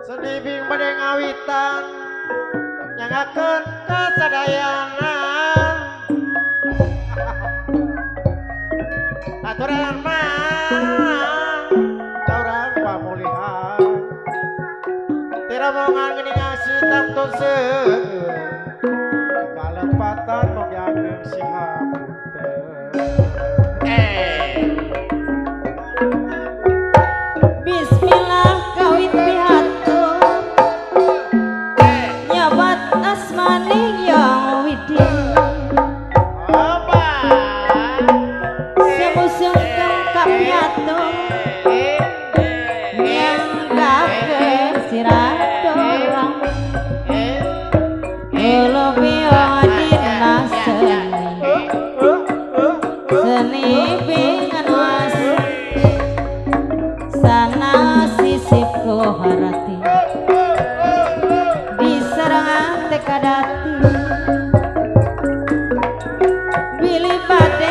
Sedibing pada ngawitan nyangakeun kasadayanan aturan mah orang pamulihan tira mongan geuning asih tantu seueur kalepatan mogakeun si Bismillah kawit pihatur nyabat asmani yang widin semusungkeun ka pihatur nyanggakeun siraturang elobio dina seni bingan was sana sisipku harati diserangan tekadati bilih bade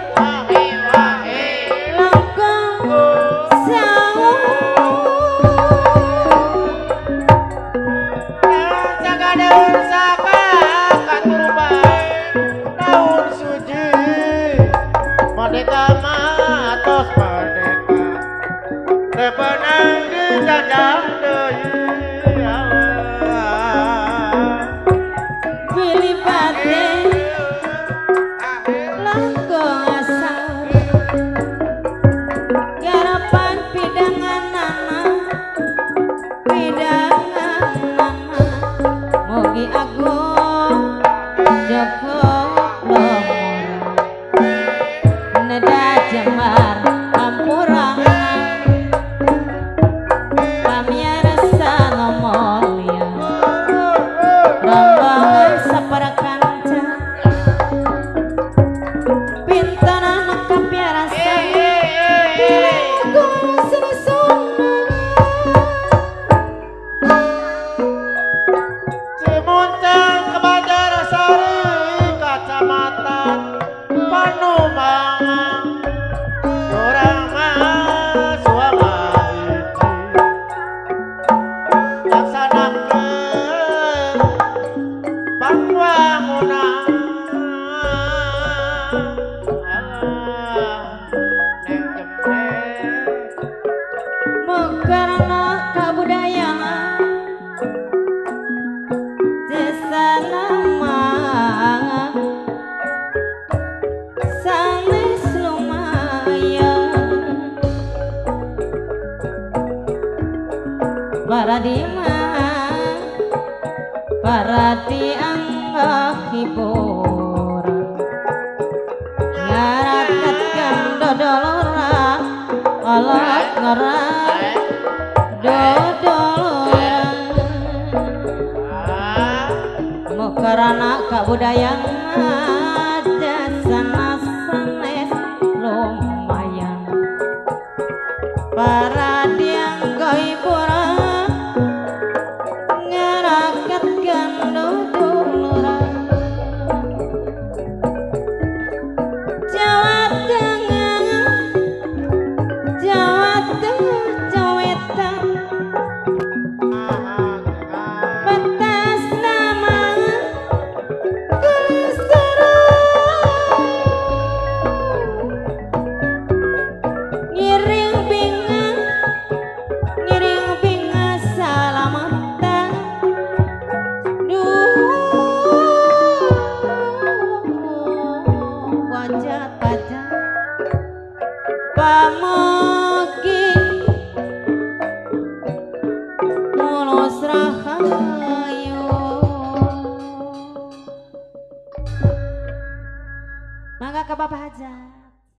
langkung sawu jaga daun saka katur bae daun suci merdeka matos merdeka rebenang di jajah deui bilih bade langkung asal garapan pidanganana mugi agung joko lomor neda jemar ampurangan pamiarsa nomolia rombongan saparakanca pintanan kapiarasa dilengkung senesona Cimuncang ke Banjarsari kacamatan Panumangan orang mah suara hiji laksanakeun pangwangunan neng jemret mukarna kabudayaan sesanama sanes lumayan para dianggap hiburan ngarakatkan dodolora olok ngerak dodolora mukarana kabudayaan jasana sanes lumayan para dianggap hiburan ngarakatkan dodolora Jawa Tengah Jawa Tengah Jawetan pentas nama ngiring binga salamatan wajah pamugi mulus rahayu mangga ke Bapak Haja.